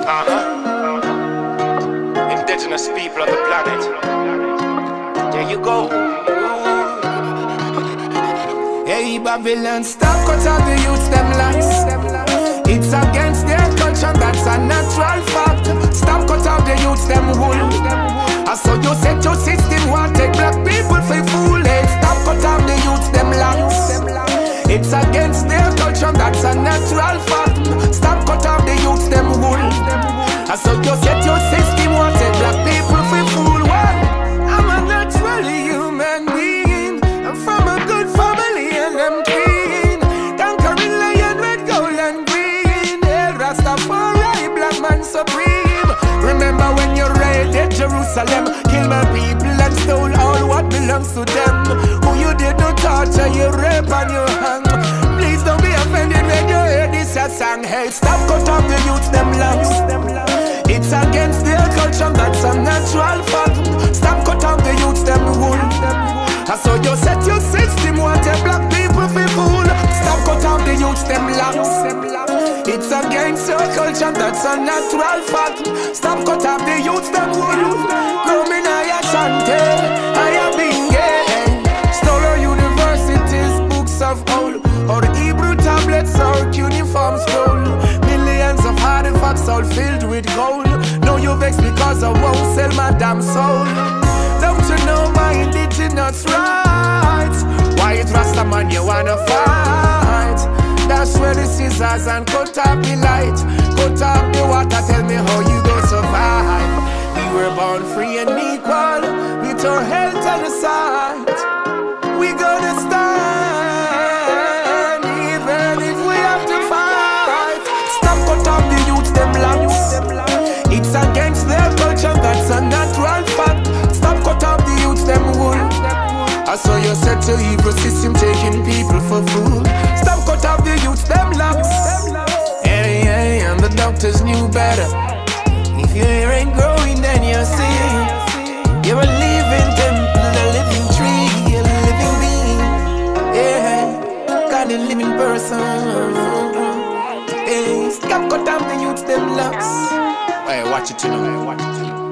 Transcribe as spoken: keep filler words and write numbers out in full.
Uh-huh. Indigenous people of the planet. There you go. Hey Babylon, stop cut out the youths them lies. It's against their culture, that's a natural fact. Stop cut out the youths them wool. I saw you set your system, want take black people for fool. Hey, stop cut out the youths them lies. It's against their culture, that's a natural fact. Stop cut out the youths them wool. I saw you set your system, want take black people for fool. Well, I'm a naturally human being. I'm from a good family and I'm clean. Conquering lion, red, gold and green. Hey, Rastafari, black man supreme. Remember when you raided Jerusalem, kill my people and stole all what belongs to them. Who you did no torture, you rape and you hang. Please don't be offended when you hear this a song. Hey, stop cut off the youths them lungs. It's against their culture, that's a natural fact. Stop cut off the youths them wool. I saw you set your system, want a black people for fool. Stop cut off the youths them lungs. It's against your culture, that's a natural fact. Stop cut off the youths them wool. Come in I Ashanti, I have been gay. Stole our universities, books of old, or the Hebrew tablets, or uniform scroll. Millions of artifacts all filled with gold. Now you vex because I won't sell my damn soul. Don't you know my indigenous rights? Why it Rasta man you wanna fight? That's where the scissors and cut off the light. Cut off the water, tell me how you go survive. We were born free and equal, with our health on the side. We gonna stand, even if we have to fight. Stop cut off the youths them lungs. It's against their culture, that's a natural fact. Stop cut off the youths them wool. I saw you set your evil system, taking people for fool. Stop cut off the youths them lungs. Hey, hey, and the doctors knew better. If your hair ain't growing, then you see you're a living temple, a living tree, a living being. Yeah, God, a living person. Hey, stop cut off the youths them lungs. Hey, watch it, you know. Hey, watch it, you know.